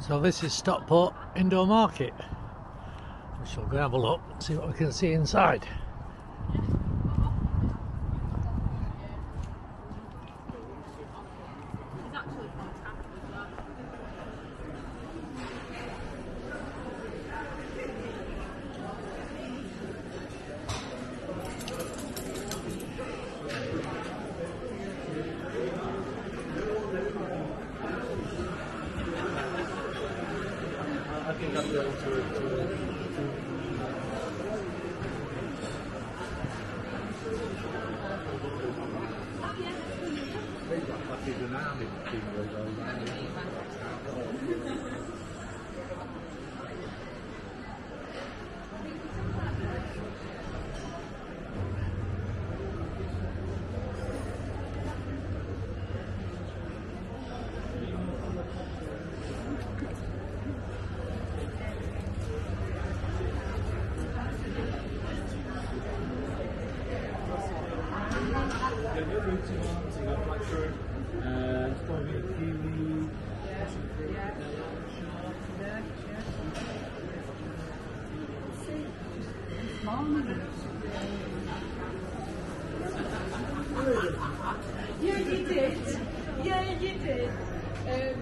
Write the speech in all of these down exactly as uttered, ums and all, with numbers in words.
So this is Stockport Indoor Market. We shall go have a look and see what we can see inside. I think I'll be able to, to, Yeah, you did. Yeah, you did. Um,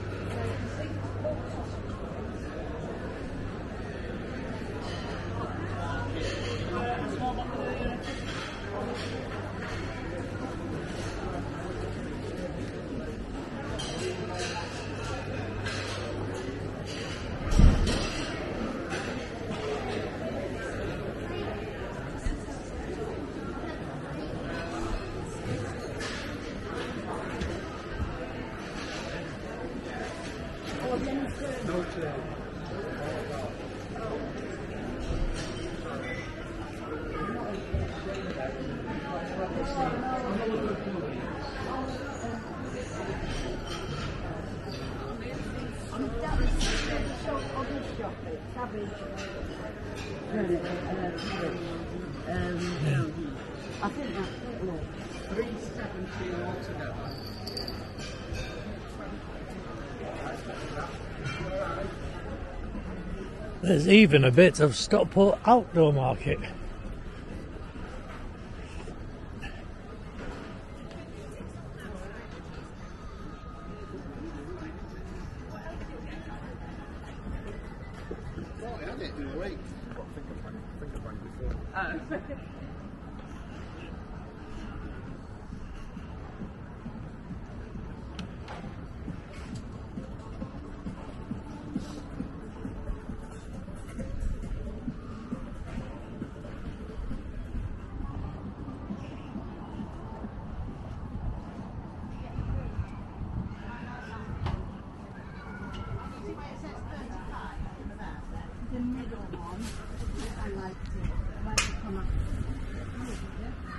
Um, I think that's it. Look, three seventy altogether. There's even a bit of Stockport Outdoor Market. The middle one, I like to, I like to come up.